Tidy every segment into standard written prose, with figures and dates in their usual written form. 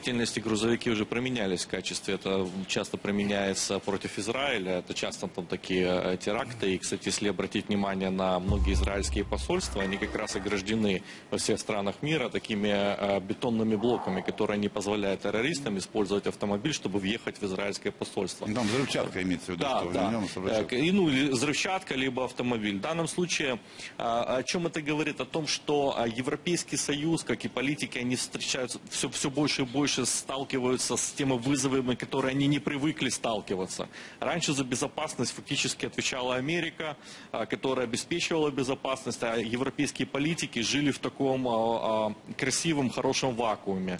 В действительности грузовики уже применялись в качестве, это часто применяется против Израиля, это часто там такие теракты, и, кстати, если обратить внимание на многие израильские посольства, они как раз ограждены во всех странах мира такими бетонными блоками, которые не позволяют террористам использовать автомобиль, чтобы въехать в израильское посольство. Там взрывчатка имеется в виду, Да, что да. в нем взрывчатка. Или взрывчатка, либо автомобиль. В данном случае, о чем это говорит? О том, что Европейский Союз, как и политики, они встречаются все больше и больше сталкиваются с теми вызовами, которые они не привыкли сталкиваться. Раньше за безопасность фактически отвечала Америка, которая обеспечивала безопасность, а европейские политики жили в таком красивом, хорошем вакууме.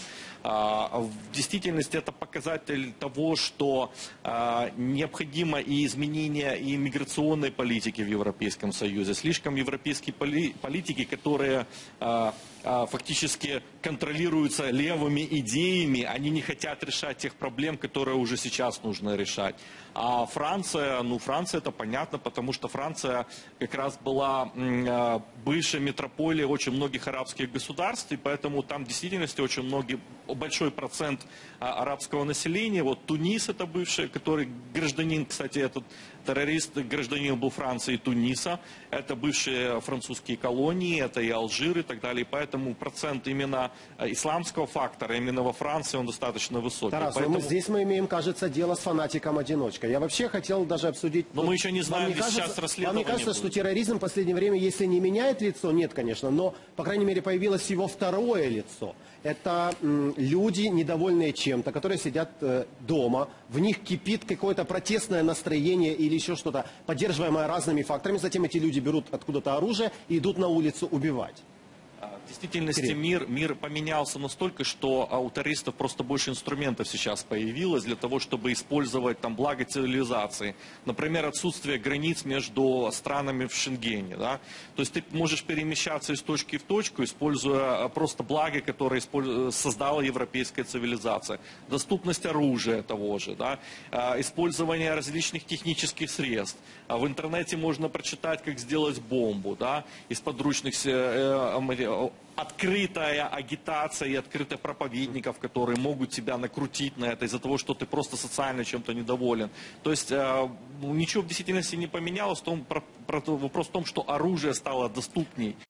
В действительности это показатель того, что необходимо и изменение и миграционной политики в Европейском Союзе. Слишком европейские политики, которые фактически контролируются левыми идеями, они не хотят решать тех проблем, которые уже сейчас нужно решать. А Франция, Франция это понятно, потому что Франция как раз была бывшей метрополией очень многих арабских государств, и поэтому там в действительности большой процент арабского населения. Вот Тунис это бывший, который гражданин, кстати, этот террорист, гражданин был Франции и Туниса, это бывшие французские колонии, это и Алжир и так далее, и поэтому процент именно исламского фактора, именно во Франции он достаточно высокий. Тарас, поэтому... здесь мы имеем, кажется, дело с фанатиком-одиночкой. Я вообще хотел даже обсудить... Но мы еще не знаем, сейчас расследование Вам не кажется, будет. что терроризм в последнее время, если не меняет лицо, нет, конечно, но, по крайней мере, появилось его второе лицо. Это люди, недовольные чем-то, которые сидят дома, в них кипит какое-то протестное настроение или еще что-то, поддерживаемое разными факторами, затем эти люди берут откуда-то оружие и идут на улицу убивать. В действительности мир поменялся настолько, что у террористов просто больше инструментов сейчас появилось для того, чтобы использовать там благо цивилизации. Например, отсутствие границ между странами в Шенгене. Да? То есть ты можешь перемещаться из точки в точку, используя просто благо, которое создала европейская цивилизация. Доступность оружия того же, да? Использование различных технических средств. В интернете можно прочитать, как сделать бомбу, да? Из подручных открытая агитация и открытая проповедников, которые могут тебя накрутить на это из-за того, что ты просто социально чем-то недоволен. То есть ничего в действительности не поменялось. Вопрос в том, что оружие стало доступней.